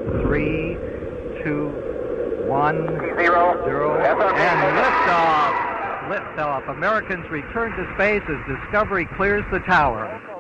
3, 2, 1, 0, 0, and liftoff. Liftoff. Americans return to space as Discovery clears the tower.